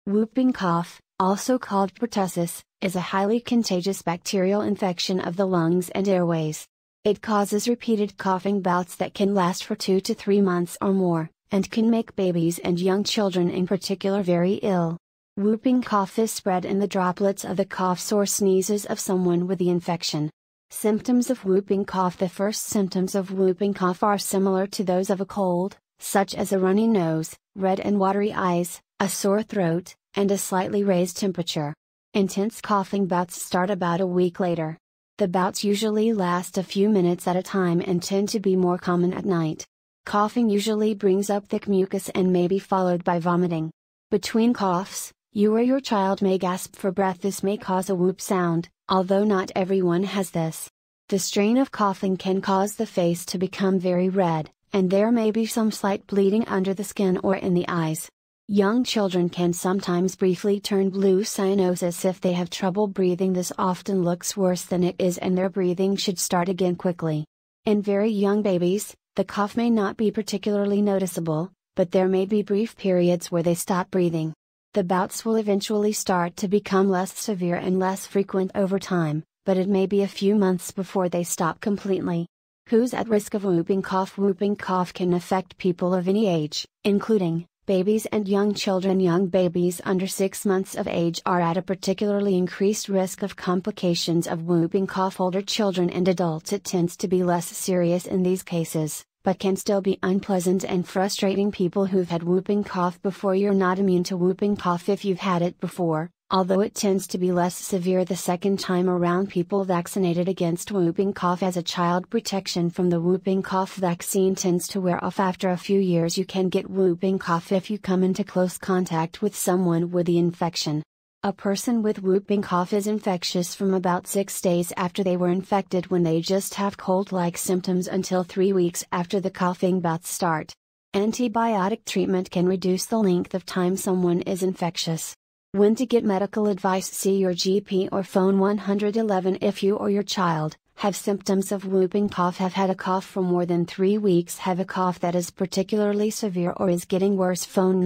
Whooping cough, also called pertussis, is a highly contagious bacterial infection of the lungs and airways. It causes repeated coughing bouts that can last for 2 to 3 months or more, and can make babies and young children in particular very ill. Whooping cough is spread in the droplets of the coughs or sneezes of someone with the infection. Symptoms of whooping cough. The first symptoms of whooping cough are similar to those of a cold, such as a runny nose, red and watery eyes, a sore throat, and a slightly raised temperature. Intense coughing bouts start about a week later. The bouts usually last a few minutes at a time and tend to be more common at night. Coughing usually brings up thick mucus and may be followed by vomiting. Between coughs, you or your child may gasp for breath. This may cause a whoop sound, although not everyone has this. The strain of coughing can cause the face to become very red, and there may be some slight bleeding under the skin or in the eyes. Young children can sometimes briefly turn blue. Cyanosis. If they have trouble breathing, this often looks worse than it is and their breathing should start again quickly. In very young babies, the cough may not be particularly noticeable, but there may be brief periods where they stop breathing. The bouts will eventually start to become less severe and less frequent over time, but it may be a few months before they stop completely. Who's at risk of whooping cough? Whooping cough can affect people of any age, including babies and young children. Young babies under 6 months of age are at a particularly increased risk of complications of whooping cough. Older children and adults, it tends to be less serious in these cases, but can still be unpleasant and frustrating. People who've had whooping cough before. You're not immune to whooping cough if you've had it before, although it tends to be less severe the second time around. People vaccinated against whooping cough as a child. Protection from the whooping cough vaccine tends to wear off after a few years. You can get whooping cough if you come into close contact with someone with the infection. A person with whooping cough is infectious from about 6 days after they were infected, when they just have cold-like symptoms, until 3 weeks after the coughing bouts start. Antibiotic treatment can reduce the length of time someone is infectious. When to get medical advice: see your GP or phone 111 if you or your child have symptoms of whooping cough, have had a cough for more than 3 weeks, have a cough that is particularly severe or is getting worse. Phone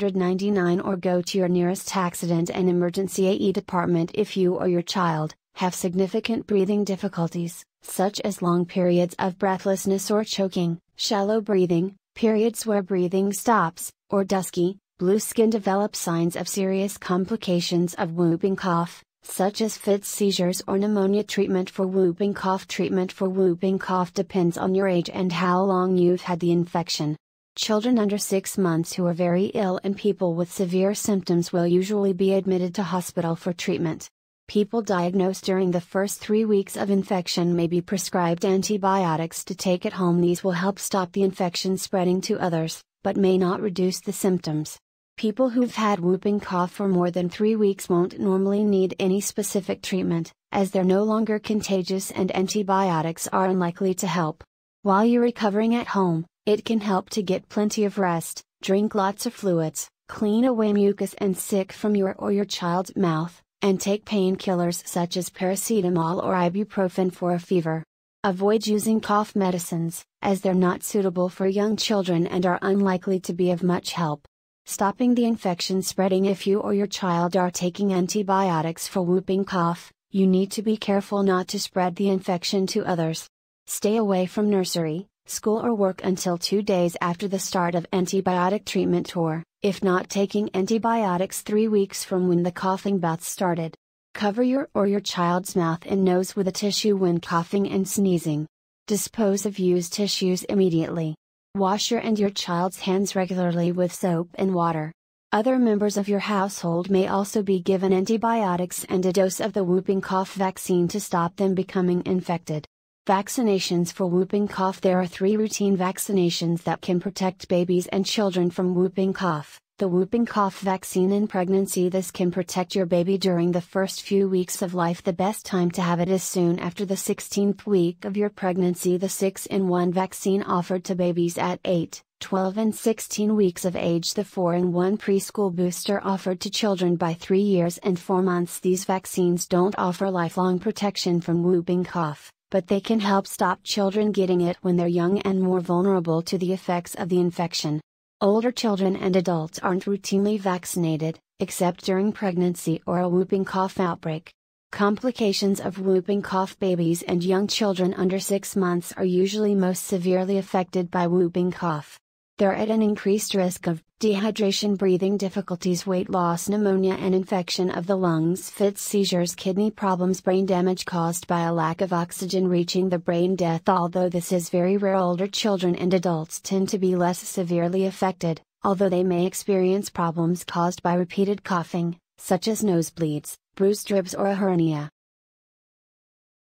999 or go to your nearest accident and emergency AE department if you or your child have significant breathing difficulties, such as long periods of breathlessness or choking, shallow breathing, periods where breathing stops, or dusky, blue skin. Develop signs of serious complications of whooping cough, such as fits, seizures, or pneumonia. Treatment for whooping cough. Treatment for whooping cough depends on your age and how long you've had the infection. Children under 6 months who are very ill and people with severe symptoms will usually be admitted to hospital for treatment. People diagnosed during the first 3 weeks of infection may be prescribed antibiotics to take at home. These will help stop the infection spreading to others, but may not reduce the symptoms. People who've had whooping cough for more than 3 weeks won't normally need any specific treatment, as they're no longer contagious and antibiotics are unlikely to help. While you're recovering at home, it can help to get plenty of rest, drink lots of fluids, clean away mucus and sick from your or your child's mouth, and take painkillers such as paracetamol or ibuprofen for a fever. Avoid using cough medicines, as they're not suitable for young children and are unlikely to be of much help. Stopping the infection spreading. If you or your child are taking antibiotics for whooping cough, you need to be careful not to spread the infection to others. Stay away from nursery, school or work until 2 days after the start of antibiotic treatment, or, if not taking antibiotics, 3 weeks from when the coughing bouts started. Cover your or your child's mouth and nose with a tissue when coughing and sneezing. Dispose of used tissues immediately. Wash your and your child's hands regularly with soap and water. Other members of your household may also be given antibiotics and a dose of the whooping cough vaccine to stop them becoming infected. Vaccinations for whooping cough. There are 3 routine vaccinations that can protect babies and children from whooping cough. The whooping cough vaccine in pregnancy. This can protect your baby during the first few weeks of life. The best time to have it is soon after the 16th week of your pregnancy. The 6-in-1 vaccine offered to babies at 8, 12 and 16 weeks of age. The 4-in-1 preschool booster offered to children by 3 years and 4 months. These vaccines don't offer lifelong protection from whooping cough, but they can help stop children getting it when they're young and more vulnerable to the effects of the infection. Older children and adults aren't routinely vaccinated, except during pregnancy or a whooping cough outbreak. Complications of whooping cough. Babies and young children under 6 months are usually most severely affected by whooping cough. They're at an increased risk of dehydration, breathing difficulties, weight loss, pneumonia and infection of the lungs, fits, seizures, kidney problems, brain damage caused by a lack of oxygen reaching the brain, death. Although this is very rare, older children and adults tend to be less severely affected, although they may experience problems caused by repeated coughing, such as nosebleeds, bruised ribs or a hernia.